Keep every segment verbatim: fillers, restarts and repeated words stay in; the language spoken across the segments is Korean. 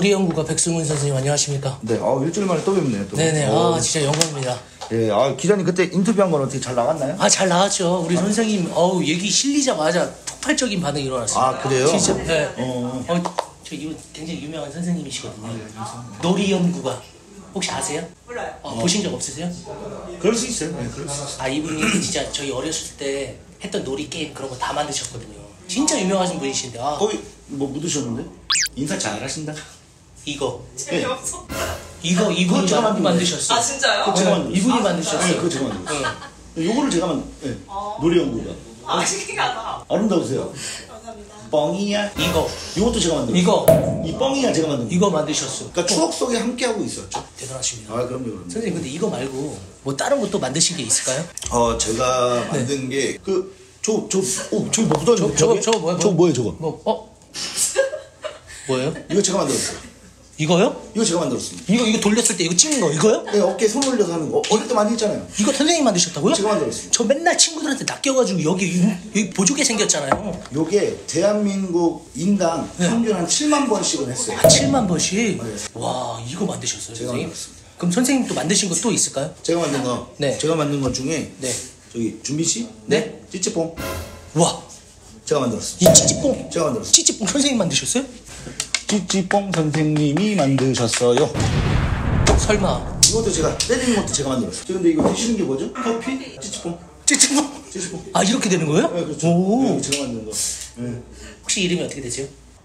놀이연구가 백승훈 선생님 안녕하십니까? 네, 아 일주일 만에 또 뵙네요. 또. 네네, 어. 아 진짜 영광입니다. 예, 아 기자님 그때 인터뷰한 건 어떻게 잘 나갔나요? 아 잘 나왔죠. 우리 선생님 어우 얘기 실리자마자 폭발적인 반응이 일어났어요. 아 그래요? 진짜. 네. 어. 어, 저 이분 굉장히 유명한 선생님이시거든요. 놀이연구가 혹시 아세요? 몰라요. 어, 보신 적 없으세요? 그럴 수 있어요. 네, 그럴 수 있어요. 아 이분이 진짜 저희 어렸을 때 했던 놀이 게임 그런 거 다 만드셨거든요. 진짜 유명하신 분이신데 아 거기 뭐 묻으셨는데? 인사 잘하신다. 이거 재미없어. 이거 그거 이분이 제가 만- 만든 만드셨어요. 아 진짜요? 그거 제가 네, 만들었어요. 이분이 아, 만드셨어요. 네, 그거 제가 만들었어요. 네. 요거를 제가 만, 예, 어. 놀이연구가. 아 신기하다. 아름다우세요. 감사합니다. 뻥이야. 이거 요것도 제가 만들었어요. 이거 이 뻥이야 제가 만든 거. 이거 만드셨어. 그러니까 추억 속에 함께 하고 있었죠. 대단하십니다. 아 그럼요, 그럼요. 선생님 근데 이거 말고 뭐 다른 것도 만드신 게 있을까요? 어 제가 만든 게 그 저 저 오 저기 뭐 묻었는데 저- 벽에? 저거 뭐야, 저거 뭐야? 뭐예요 저거? 뭐 어? 뭐예요? 이거 제가 만들었어요. 이거요? 이거 제가 만들었습니다. 이거 이거 돌렸을 때 이거 찍는 거 이거요? 네, 어깨에 손 올려서 하는 거. 어, 어릴 때 많이 했잖아요. 이거 선생님 만드셨다고요? 제가 만들었습니다. 저 맨날 친구들한테 낚여가지고 여기 여기 보조개 생겼잖아요. 요게 대한민국 인당 네. 평균 한 칠만 번씩은 했어요. 한 칠만 번씩. 네. 와 이거 만드셨어요, 제가 선생님? 만들었습니다. 그럼 선생님 또 만드신 거 또 있을까요? 제가 만든 거. 네. 제가 만든 것 중에 네. 저기 준비 씨? 네. 찌찌뽕. 와, 제가 만들었습니다. 이 찌찌뽕. 제가 만들었어요. 찌찌뽕 선생님 만드셨어요? 찌찌뽕 선생님이 만드셨어요. 설마. 이것도 제가 때리는 것도 제가 만들었어요. 저 근데 이거 드시는 게 뭐죠? 커피? 찌찌뽕. 찌찌뽕. 찌찌뽕. 아 이렇게 되는 거예요? 네, 그렇죠. 오. 네, 제가 만든 거. 네. 혹시 이름이 어떻게 되세요?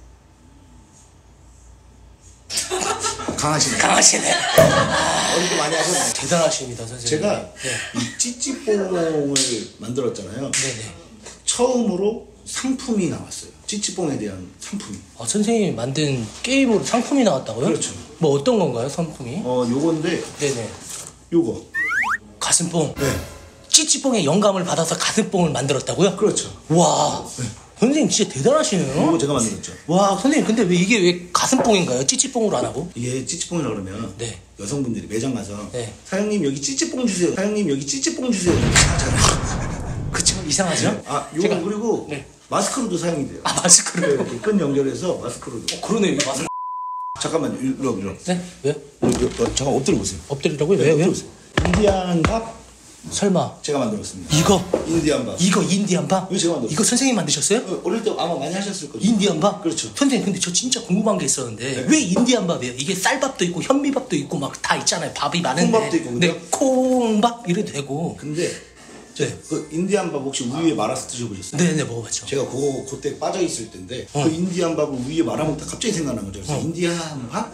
강하시네. 강하시네. 어릴 때 많이 하셨네. 대단하십니다, 선생님. 제가 네. 이 찌찌뽕을 만들었잖아요. 네네. 처음으로 상품이 나왔어요. 찌찌뽕에 대한 상품이. 아, 선생님이 만든 게임으로 상품이 나왔다고요? 그렇죠. 뭐 어떤 건가요, 상품이? 어, 요건데, 네네. 요거. 가슴뽕. 네. 찌찌뽕의 영감을 받아서 가슴뽕을 만들었다고요? 그렇죠. 와, 선생님 진짜 대단하시네요. 요거 제가 만들었죠. 와, 선생님 근데 왜 이게 왜 가슴뽕인가요? 찌찌뽕으로 안 하고? 이게 찌찌뽕이라 그러면 네. 여성분들이 매장 가서 네. 사장님 여기 찌찌뽕 주세요. 사장님 여기 찌찌뽕 주세요. 이렇게 하잖아요. 그쵸? 이상하죠? 아, 요거 제가- 그리고 네. 마스크로도 사용이 돼요. 아, 마스크를. 네, 이렇게 끈 연결해서 마스크로도. 어, 그러네요, 이 마스크. 잠깐만, 일로, 일로. 네? 왜요? 어, 어, 잠깐 엎드려 보세요. 엎드리라고요? 왜요? 왜요? 인디안 밥 설마. 제가 만들었습니다. 이거? 인디안 밥. 이거 인디안 밥? 이거 제가 만들었어요. 이거 선생님 만드셨어요? 어, 어릴 때 아마 많이 하셨을 거예요. 인디안 밥? 그렇죠. 선생님 근데 저 진짜 궁금한 게 있었는데 네. 왜 인디안 밥이에요? 이게 쌀밥도 있고 현미밥도 있고 막 다 있잖아요. 밥이 많은데. 콩밥도 있고, 그죠? 네, 콩밥 이래도 되고. 근데 네. 그 인디안 밥 혹시 우유에 말아서 드셔보셨어요? 네네 먹어봤죠. 제가 그거 그때 빠져 있을 때인데 어. 그 인디안 밥을 우유에 말아 먹다 갑자기 생각난 거죠. 그래서 어. 인디안 밥?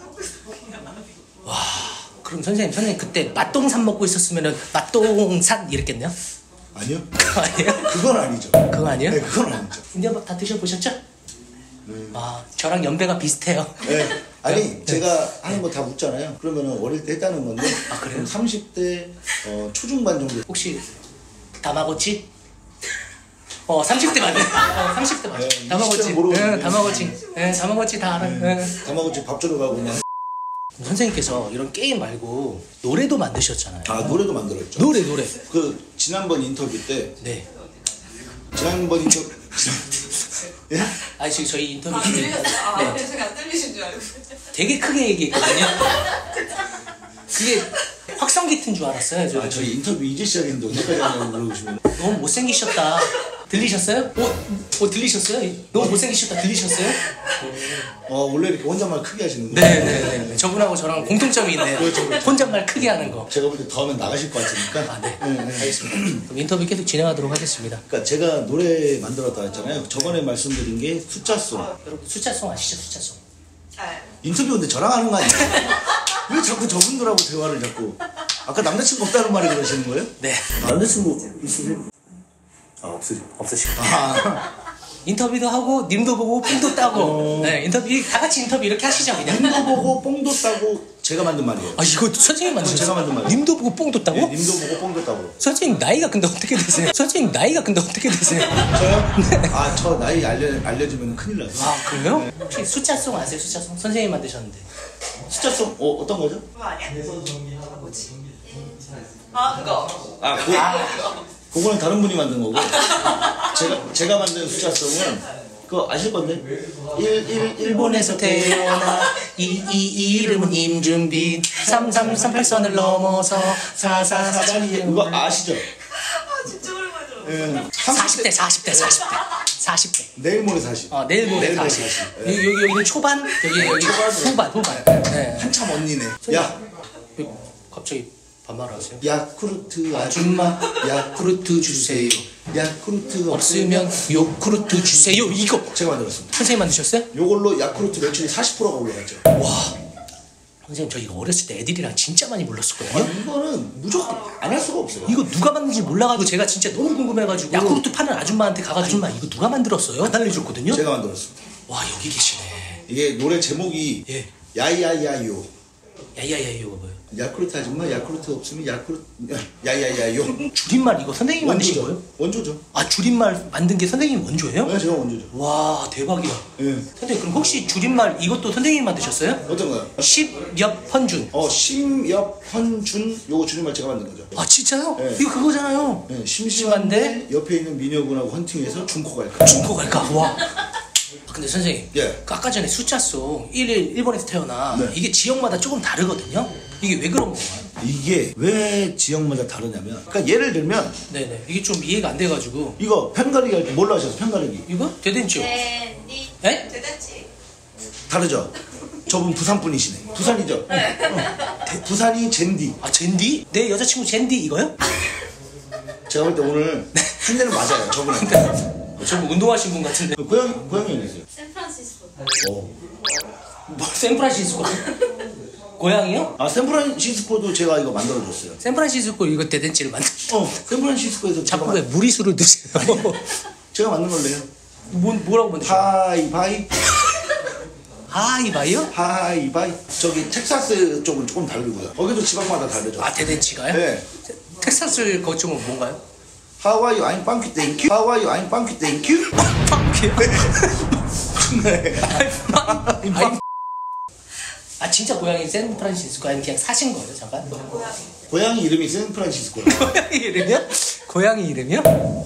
그럼 선생님 선생님 그때 맛동산 먹고 있었으면은 맛동산 이랬겠네요? 아니요. 그거 아니에요? 그건 아니죠. 그거 아니에요? 네, 그건 아니죠. 인디안 밥 다 드셔보셨죠? 아 저랑 연배가 비슷해요. 네. 아니 네. 제가 하는 거 다 묻잖아요. 그러면은 어릴 때 했다는 건데 아, 그래요? 그럼 삼십 대 어, 초중반 정도. 혹시 다마고치? 어 삼십 대 맞네. 어 삼십 대 맞네. 네, 다마고치. 시절 모르고 네, 있네. 다마고치. 네, 다마고치 다 알아. 네. 다마고치 밥 주러 가고 그냥. 선생님께서 이런 게임 말고 노래도 만드셨잖아요. 아 노래도 만들었죠. 노래 노래. 그 지난번 인터뷰 때 네. 지난번 인터뷰 예? 아 지금 저희 인터뷰 안 중에 들렸어요. 아, 네. 제가 안 들리신 줄 알고. 되게 크게 얘기했거든요. 그게 확성기 튼 줄 알았어요. 저. 아 저희 인터뷰 이제 시작했는데 언제까지 하냐고 물어보시면 너무 못생기셨다. 들리셨어요? 어, 어 들리셨어요? 너무 못생기셨다. 들리셨어요? 어 원래 이렇게 혼잣말 크게 하시는 거예요? 네네네. 저분하고 저랑 공통점이 있네요. 그렇죠, 그렇죠. 혼잣말 크게 하는 거. 제가 볼 때 더 하면 나가실 것 같으니까. 아, 네. 네, 네. 알겠습니다. 그럼 인터뷰 계속 진행하도록 하겠습니다. 그러니까 제가 노래 만들었다 했잖아요. 저번에 말씀드린 게 숫자송. 여러분 숫자송 아시죠? 숫자송. 아, 인터뷰 근데 저랑 하는 거 아니에요? 왜 자꾸 저분들하고 대화를 자꾸? 아까 남자친구 없다는 말이 그러시는 거예요? 네. 남자친구 있으세요? 아 없으세요. 없으시고. 아 인터뷰도 하고 님도 보고 뽕도 따고. 어. 네 인터뷰 다 같이 인터뷰 이렇게 하시죠 그냥. 님도 보고 뽕도 따고 제가 만든 말이에요. 아 이거 선생님 만드셨어요? 제가 만든 말이에요. 님도 보고 뽕도 따고? 네, 님도 보고 뽕도 따고. 선생님 나이가 근데 어떻게 되세요? 선생님 나이가 근데 어떻게 되세요? 저요? 아 저 나이 알려 알려주면 큰일 나서. 아 그래요? 혹시 숫자송 아세요? 숫자송? 선생님 만드셨는데. 숫자송 어 어떤 거죠? 그거 아니야? 뭐지? 아, 그거. 아 그. 그거는 다른 분이 만든 거고 제가 제가 만든 숫자송은 그 그거 아실 건데? 일, 일, 일본에서 태어나 이, 이, 이 이름은 임준빈 삼삼삼팔 선을 넘어서 사사사칠 이거 아시죠? 아 진짜 오랜만이죠. 예. 사십 대 사십 대 사십 대 사십 대 내일 모레 사십. 어, 내일 모레 내일 모레 사십. 사십. 여기, 여기, 여기는 초반, 여기, 여기 후반, 후반. 네. 한참 언니네. 야, 왜 갑자기 반말하세요? 야쿠르트 아줌마, 야쿠르트 주세요. 야쿠르트 없으면 요쿠르트 주세요. 이거 제가 만들었습니다. 선생님 만드셨어요? 요걸로 야쿠르트 매출이 사십 퍼센트가 올라갔죠. 와. 선생님 저 이거 어렸을 때 애들이랑 진짜 많이 불렀었거든요. 아, 이거는 무조건 안 할 수가 없어요. 이거 누가 만든지 몰라가지고 제가 진짜 너무 궁금해가지고 야쿠르트 파는 아줌마한테 가가지고 아줌마 이거 누가 만들었어요? 안 알려줬거든요. 제가 만들었습니다. 와 여기 계시네. 이게 노래 제목이 예. 야야야요. 야야야 이거 뭐예요? 야쿠르트 아줌마 야쿠르트 없으면 야쿠르트 야야야요. 줄임말 이거 선생님이 만드신 원조죠. 거예요? 원조죠. 아 줄임말 만든 게 선생님 원조예요? 네, 제가 원조죠. 와 대박이다. 예. 선생님 그럼 혹시 줄임말 이것도 선생님이 만드셨어요? 어떤 거요? 십엽헌준. 어 심엽헌준 요거 줄임말 제가 만든 거죠. 아 진짜요? 네. 이거 그거잖아요. 네, 심심한데 옆에 있는 미녀분하고 헌팅해서 중코 갈까? 중코 갈까? 와. 아, 근데 선생님, 예. 그 아까 전에 숫자송 일일 일본에서 태어나 네. 이게 지역마다 조금 다르거든요. 이게 왜 그런 건가요? 이게 왜 지역마다 다르냐면, 그러니까 예를 들면 네네. 이게 좀 이해가 안 돼가지고 이거 편가르기 할 때 뭘로 하셨어? 편가르기 이거 대댄죠? 네, 니. 에? 대단지. 다르죠? 저분 부산 분이시네. 부산이죠? 네. 어. 대- 부산이 젠디. 아 젠디? 내 여자친구 젠디 이거요? 제가 볼 때 오늘 한 대는 맞아요. 저분한테. 그러니까 저뭐 운동하신 분 같은데. 고향 고향이 어디세요? 샌프란시스코. 어. 뭐 샌프란시스코? 고향이요? 아 샌프란시스코도 제가 이거 만들어줬어요. 샌프란시스코 이거 대댄지를 만든. 어 샌프란시스코에서 제가, 자꾸 만- 왜 무리수를 드세요? 제가 만든 걸래요. 뭐 뭐라고 만드셨어요? 하이바이 하이바이요? 하이바이. 저기 텍사스 쪽은 조금 다르고요. 거기도 지방마다 다르죠. 아 대댄치가요? 네. 텍사스 거쪽은 뭔가요? 하와이 아임 빵큐 땡큐. 하와이 아임 빵큐 땡큐. 빵큐요? 네. 아니, 아 진짜 고향이 샌프란시스코 아니면 그냥 사신 거예요 잠깐? 고양이 이름이 샌프란시스코예요. 고양이 이름이요? 고양이 이름이요?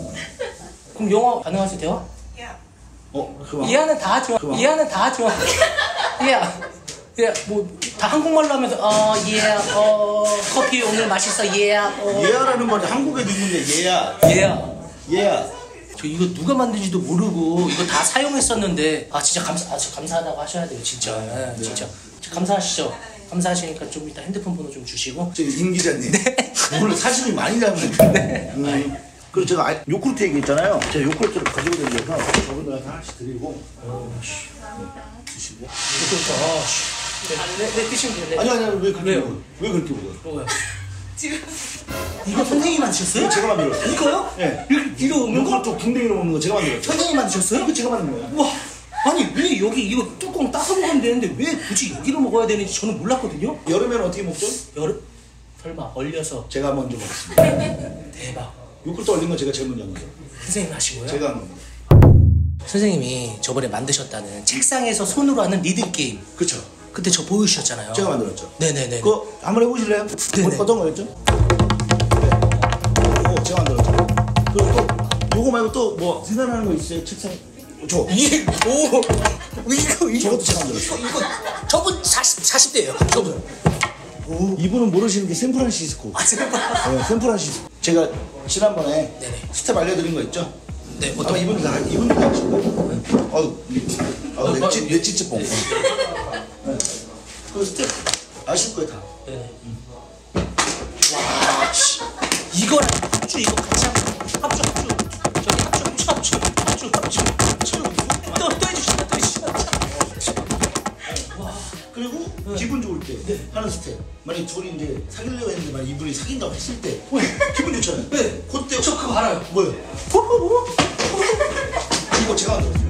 그럼 영어 가능하세요 대화? 야. 어, 그만. 이하는 다 하죠. 그만. 이하는 다 하죠. 이하, 예, 뭐 다 한국말로 하면서 어, 예, 어, 커피 오늘 맛있어, 예, 어, 예야라는 말이 한국에도 있는데 예야. 예. 예야. 저 이거 누가 만든지도 모르고 이거 다 사용했었는데 아 진짜 감사, 아, 저 감사하다고 하셔야 돼요 진짜, 예, 진짜 감사하시죠. 감사하시니까 좀 이따 핸드폰 번호 좀 주시고. 저기 임 기자님. 네. 오늘 사진이 많이 남은. 네. 음. 그리고 제가 아- 요구르트 얘기했잖아요. 제가 요구르트를 가지고 다니면서 저분들한테 하나씩 드리고. 어, 씨. 네, 드시고. 그러니까 아, 씨. 네, 네, 네, 드시면 돼요. 네. 아니 아니 아니 왜 그렇게 왜요? 먹어요? 왜 그렇게 먹어요? 뭐가요? 지금. 이거 선생님이 만드셨어요? 이거 제가 만들었어요. 이거요? 네. 이렇게 이거 먹는 거? 요구르트 궁뎅이로 먹는 거 제가 만들었어요. 선생님이 만드셨어요? 이거 제가 만든 거예요. 와, 아니 왜 여기 이거 뚜껑 따서 먹으면 되는데 왜 굳이 여기로 먹어야 되는지 저는 몰랐거든요. 여름에는 어떻게 먹죠? 여름 설마 얼려서 제가 먼저 먹었습니다. 대박. 요구르트 얼린 건 제가 제일 먼저 한 거예요. 선생님 하시고요. 제가 한 겁니다. 선생님이 저번에 만드셨다는 책상에서 손으로 하는 리듬 게임. 그쵸? 그때 저 보여주셨잖아요. 제가 만들었죠. 네네네. 그거 한번 해보실래요? 네네. 어, 어떤 거였죠? 네. 오, 제가 만들었죠. 그리고 또 요거 말고 또 뭐 생각나는 거 있어요? 책상 저 이, 오, 이거 이거 저것도 제가 만들었어요. 이거 저분 사십 사십 대예요. 저분. 오, 이분은 모르시는 게 샌프란시스코. 아 제발. 네, 샌프란시스코. 제가 지난번에 네네. 스텝 알려드린 거 있죠? 네, 아마 어떤 이분들 다 이분들 다 아실 거예요. 아유, 아유 내 찌, 내 찌찌뽕. 네. 그 스텝 아실 거예요 다. 네. 와, 씨. 이거랑 합주 이거 같이 합주 합주 합주 저기 합주 합주 합주 합주 합주 또또 해주신다 또 해주신다. 그리고 기분 좋을 때 하는 스텝. 만약 둘이 이제 사귀려고 했는데 만약 이분이 사귄다고 했을 때 기분 좋잖아요. 네. 그때 저 그거 알아요. 뭐요? 이거 제가 만들었어요.